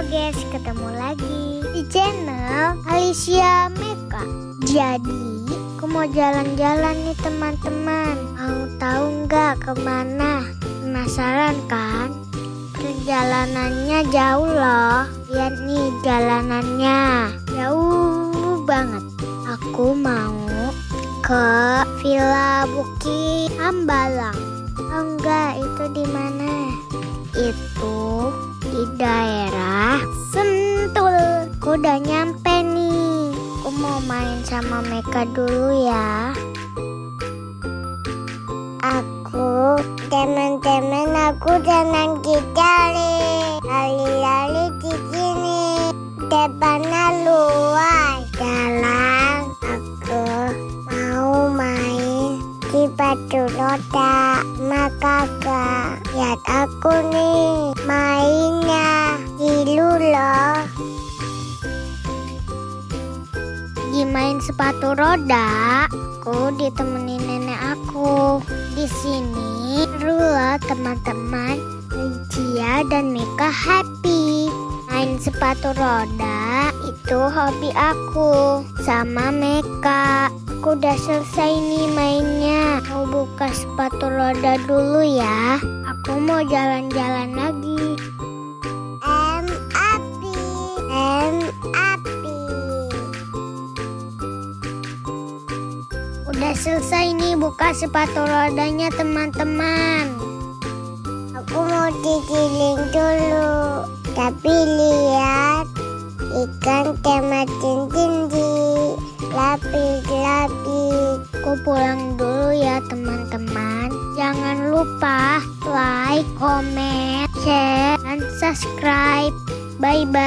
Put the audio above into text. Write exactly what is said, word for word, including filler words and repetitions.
guys, ketemu lagi di channel Alicia Meka. Jadi, aku mau jalan-jalan nih teman-teman. Mau tahu nggak kemana? Penasaran kan? Perjalanannya jauh loh. Lihat nih jalanannya, jauh banget. Aku mau ke Villa Bukit Hambalang. Oh enggak, itu di mana? Itu di daerah Sentul. Aku udah nyampe nih. Aku mau main sama Meka dulu ya. Aku, teman-teman, aku senang gitari. Lali-lali di sini. Depannya luas. Jalan. Aku mau main di batu roda sama kakak. Lihat aku nih mainnya dulu loh. Di main sepatu roda, aku ditemenin nenek aku. Di sini seru loh teman-teman. Cia dan Meka happy. Main sepatu roda itu hobi aku sama Meka. Aku udah selesai nih mainnya. Mau buka sepatu roda dulu ya. Aku mau jalan-jalan lagi. M api, M api. Udah selesai nih buka sepatu rodanya teman-teman. Aku mau digiling dulu. Tapi lihat ikan tematin tinggi. Lapis-lapis. Aku pulang dulu ya teman-teman. Jangan lupa like, comment, share, dan subscribe. Bye-bye.